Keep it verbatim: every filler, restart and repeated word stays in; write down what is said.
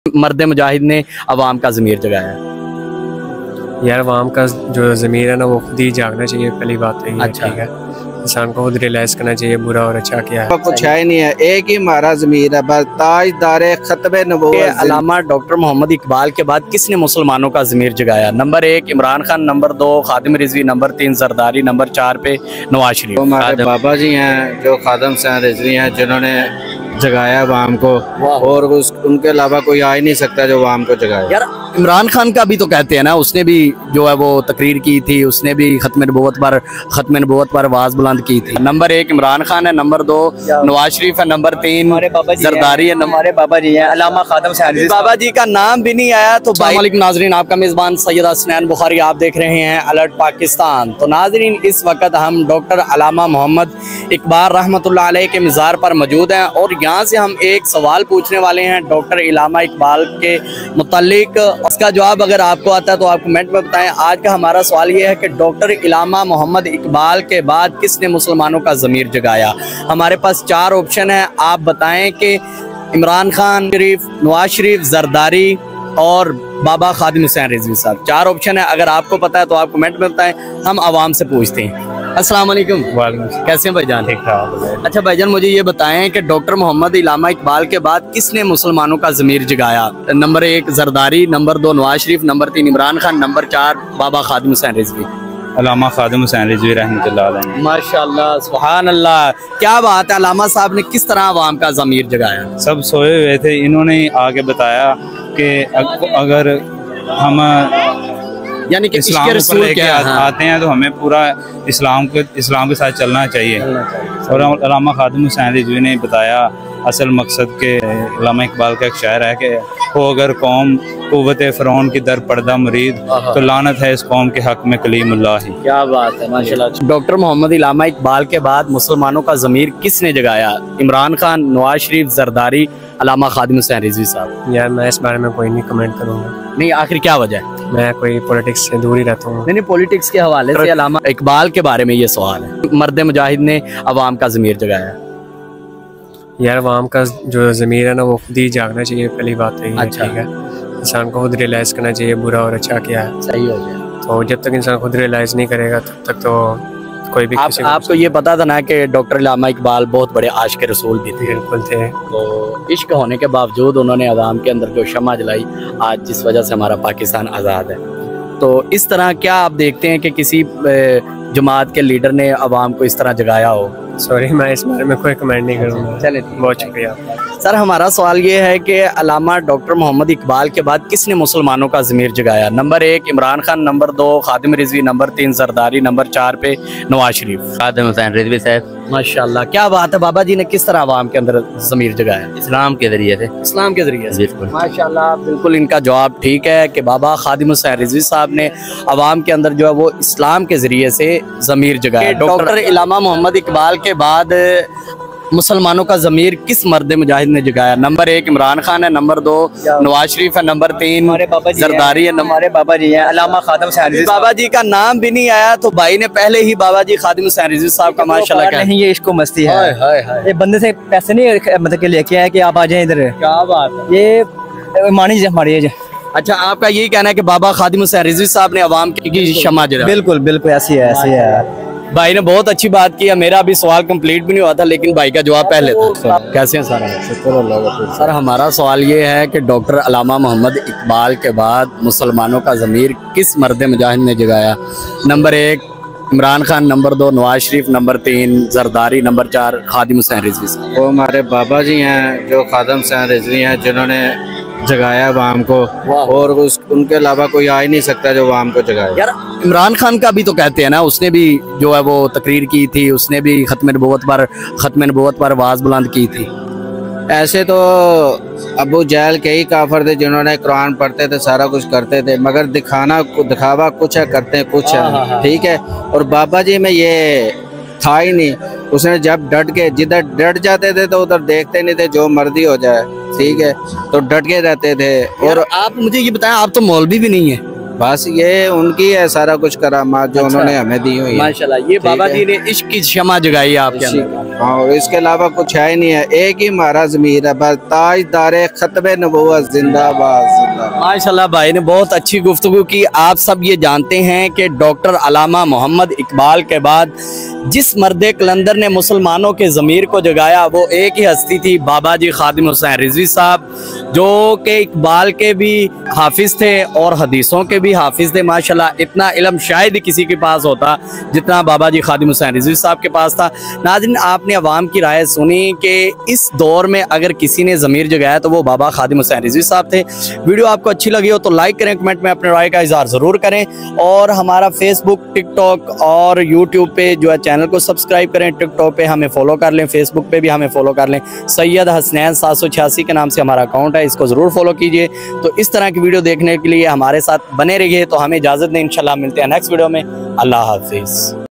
मर्द मुजाहिद ने अवाम का ज़मीर जगाया? यार अवाम का जो ज़मीर है ना वो खुद ही जागना चाहिए। पहली बात है अच्छा। ठीक है, इंसान को खुद रियलाइज़ करना चाहिए बुरा और अच्छा क्या है। कुछ है नहीं है, एक ही हमारा ज़मीर है बस, ताजदारे खत्मे नबूवत अल्लामा डॉक्टर मोहम्मद इकबाल के बाद किसने मुसलमानों का ज़मीर जगाया? नंबर एक इमरान खान, नंबर दो खादिम रिजवी, नंबर तीन जरदारी, नंबर चार पे नवाज शरीफ। हमारे बाबा जी हैं जो खादम हुसैन रिजवी हैं जिन्होंने जगाया अवाम को, और उस उनके अलावा कोई आ ही नहीं सकता जो अवाम को जगाए। यार इमरान खान का भी तो कहते हैं ना, उसने भी जो है वो तकरीर की थी, उसने भी खत्म नबूवत पर खत्म नबूवत पर आवाज़ बुलंद की थी। नंबर एक इमरान खान है, नंबर दो नवाज शरीफ है, नंबर तीन जरदारी है, हमारे बाबा जी हैं अल्लामा खादिम हुसैन। बाबा जी का नाम भी नहीं आया तो भाई नाजरीन, आपका मेज़बान सैयद हसनैन बुखारी, आप देख रहे हैं अलर्ट पाकिस्तान। तो नाजरीन इस वक्त हम डॉक्टर अल्लामा मोहम्मद इकबाल रहमतुल्लाह अलैह के मज़ार पर मौजूद हैं और यहाँ से हम एक सवाल पूछने वाले हैं डॉक्टर अल्लामा इकबाल के मुतालिक। इसका जवाब अगर आपको आता है तो आप कमेंट में बताएं। आज का हमारा सवाल ये है कि डॉक्टर अल्लामा मोहम्मद इकबाल के बाद किसने मुसलमानों का ज़मीर जगाया? हमारे पास चार ऑप्शन है, आप बताएं कि इमरान खान शरीफ, नवाज शरीफ, जरदारी और बाबा खादिम हुसैन रिजवी साहब। चार ऑप्शन है, अगर आपको पता है तो आप कमेंट में बताएं, हम आवाम से पूछते हैं। अस्सलाम वालेकुम। कैसे हैं भाईजान? ठीक ठाक। अच्छा भाईजान, मुझे ये बताएं कि डॉक्टर मोहम्मद अल्लामा इकबाल के बाद किसने मुसलमानों का ज़मीर जगाया? नंबर एक जरदारी, नंबर दो नवाज शरीफ, नंबर तीन इमरान खान, नंबर चार बाबा खादिम हुसैन रिजवी। अल्लामा खादिम हुसैन रिजवी रहमतुल्लाह अलैह। माशाअल्लाह, सुभान अल्लाह, क्या बात है। अल्लामा साहब ने किस तरह अवाम का ज़मीर जगाया? सब सोए हुए थे, इन्होंने आगे बताया कि अगर हम यानी कि इस्लाम इश्क़ पर रसूल लेके क्या, हाँ। आते हैं तो हमें पूरा इस्लाम के इस्लाम के साथ चलना चाहिए। और अल्लामा खादिम हुसैन रिजवी ने बताया असल मकसद के अल्लामा इकबाल का एक शायर है कि वो अगर कौम कुव्वत फ़िरौन की दर पर्दा मुरीद तो लानत है इस कौम के हक़ में कलीमुल्लाह ही। क्या बात है, माशाल्लाह। डॉक्टर मोहम्मद अल्लामा इकबाल के बाद मुसलमानों का ज़मीर किसने जगाया? इमरान खान, नवाज शरीफ, जरदारी, अल्लामा खादिम हुसैन रिजवी साहब। यार मैं इस बारे में कोई नहीं कमेंट करूँगा। नहीं, आखिर क्या वजह है? मैं कोई पॉलिटिक्स से दूर ही रहता हूँ। नहीं नहीं, पॉलिटिक्स के हवाले से अल्लामा इकबाल के बारे में ये सवाल है। मर्द मुजाहिद ने अवाम का ज़मीर जगाया। यार अवाम का जो ज़मीर है ना वो खुद ही जागना चाहिए। पहली बात है अच्छा। ठीक है, इंसान को खुद रियलाइज़ करना चाहिए बुरा और अच्छा क्या है। सही हो गया। तो जब तक इंसान खुद रियलाइज़ नहीं करेगा तब तक तो कोई भी आप, किसी आपको ये पता था ना कि डॉक्टर अल्लामा इकबाल बहुत बड़े आशिक़ रसूल भी थे? बिल्कुल थे। तो इश्क होने के बावजूद उन्होंने अवाम के अंदर जो शम्मा जलाई, आज जिस वजह से हमारा पाकिस्तान आज़ाद है। तो इस तरह क्या आप देखते हैं कि किसी जमात के लीडर ने अवाम को इस तरह जगाया हो? सॉरी, मैं इस बारे में कोई कमेंट नहीं करूँगा। चलिए, बहुत शुक्रिया सर। हमारा सवाल ये है कि अल्लामा डॉक्टर मोहम्मद इकबाल के बाद किसने मुसलमानों का ज़मीर जगाया? नंबर एक इमरान खान, नंबर दो खादिम रिजवी, नंबर तीन जरदारी, नंबर चार पे नवाज शरीफ। खादिम हुसैन रिजवी साहब। माशाल्लाह, क्या बात है। बाबा जी ने किस तरह अवाम के अंदर ज़मीर जगाया? इस्लाम के जरिए से। इस्लाम के जरिए से, बिल्कुल। माशाल्लाह, बिल्कुल इनका जवाब ठीक है कि बाबा खादिम हुसैन रिजवी साहब ने अवाम के अंदर जो है वो इस्लाम के जरिए से ज़मीर जगाया। डॉक्टर अल्लामा मोहम्मद इकबाल के बाद मुसलमानों का ज़मीर किस मर्द मुजाहिद ने जगाया? नंबर एक इमरान खान है, नंबर दो नवाज शरीफ है, नंबर तीन जरदारी है, हमारे बाबा जी हैं अल्लामा खादिम हुसैन रिजवी। बाबा जी का नाम भी नहीं आया तो भाई ने पहले ही बाबा जी खादिम हुसैन रिजवी साहब का माशाल्लाह क्या नहीं, ये इसको मस्ती है। हाय हाय हाय। ये बंदे से पैसे नहीं मतलब के लेके आए कि आप आ जाएं इधर। क्या बात है। ये मानी हमारी एज। अच्छा, आपका यही कहना है कि बाबा खादिम हुसैन रिजवी साहब ने अवाम की शम्मा जलाई? बिल्कुल बिल्कुल, ऐसी है ऐसी है। भाई ने बहुत अच्छी बात की है। मेरा अभी सवाल कंप्लीट भी नहीं हुआ था लेकिन भाई का जवाब पहले था। कैसे हैं सर? सर, हमारा सवाल ये है कि डॉक्टर अल्लामा मोहम्मद इकबाल के बाद मुसलमानों का ज़मीर किस मर्द मुजाहिद ने जगाया? नंबर एक इमरान खान, नंबर दो नवाज शरीफ, नंबर तीन जरदारी, नंबर चार खादिम हुसैन रिजवी साहब। वो हमारे बाबा जी हैं जो खादिम हुसैन रिजवी हैं जिन्होंने जगाया अवाम को, और उस उनके अलावा कोई आ ही नहीं सकता जो अवाम को जगाए। यार इमरान खान का भी तो कहते हैं ना, उसने भी जो है वो तकरीर की थी, उसने भी खत्म नबूवत पर खत्म नबूवत पर आवाज़ बुलंद की थी। ऐसे तो अबू जहल के ही काफर थे जिन्होंने कुरान पढ़ते थे, सारा कुछ करते थे, मगर दिखाना दिखावा कुछ है, करते हैं कुछ है। ठीक है। और बाबा जी में ये था ही नहीं। उसने जब डट के जिधर डट जाते थे तो उधर देखते नहीं थे, जो मर्जी हो जाए, ठीक है, तो डट के रहते थे। और आप मुझे ये बताएं, आप तो मौलवी भी नहीं है? बस ये उनकी है सारा कुछ करामात जो अच्छा। उन्होंने हमें दी हुई है। माशाल्लाह, ये बाबा जी ने इश्क की क्षमा जगाई है आपके अंदर। हाँ, और इसके अलावा कुछ है ही नहीं है, एक ही हमारा ज़मीर है बस, ताजदारे खत्मे नबूवत जिंदाबाद जिंदाबाद। माशाल्लाह भाई ने बहुत अच्छी गुफ्तगू की। आप सब ये जानते हैं कि डॉक्टर अल्लामा मोहम्मद इकबाल के बाद जिस मर्द कलंदर ने मुसलमानों के ज़मीर को जगाया वो एक ही हस्ती थी, बाबा जी खादिम हुसैन रिजवी साहब, जो कि इकबाल के भी हाफिज़ थे और हदीसों के भी हाफिज़ थे। माशाल्लाह इतना इल्म शायद किसी के पास होता जितना बाबा जी खादिम हुसैन रिजवी साहब के पास था। नाज़रीन, आपने अवाम की राय सुनी कि इस दौर में अगर किसी ने ज़मीर जगाया तो वो बाबा खादिम हुसैन रिजवी साहब थे। वीडियो आपको अच्छी लगी हो तो लाइक करें, कमेंट में अपने राय का इज़हार ज़रूर करें, और हमारा फेसबुक, टिकटॉक और यूट्यूब पे जो है चैनल को सब्सक्राइब करें। टिकटॉक पे हमें फॉलो कर लें, फेसबुक पे भी हमें फॉलो कर लें। सैयद हसनैन सात सौ छियासी के नाम से हमारा अकाउंट है, इसको ज़रूर फॉलो कीजिए। तो इस तरह की वीडियो देखने के लिए हमारे साथ बने रहिए। तो हमें इजाज़त दें, इंशाल्लाह मिलते हैं नेक्स्ट वीडियो में। अल्लाह हाफिज़।